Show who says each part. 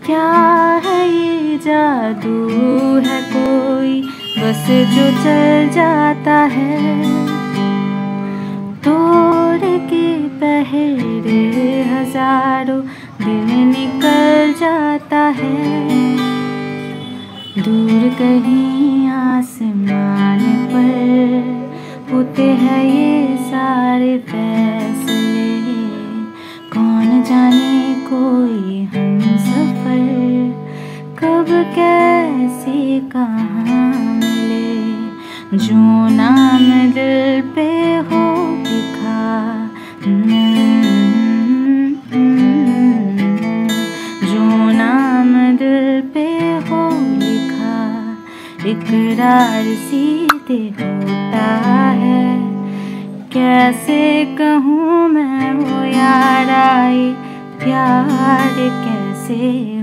Speaker 1: क्या है ये जादू है कोई बस जो चल जाता है, तोड़ के पहरे हजारों दिन निकल जाता है। दूर कहीं आसमान पर होते हैं ये सारे फैसले, कौन जाने कोई हम सफर कब कैसे कहाँ मिले। जो नाम दिल पे हो लिखा, जो नाम दिल पे हो लिखा इकरार सीधे होता है। कैसे कहूँ मैं वो यारा, ये प्यार कैसे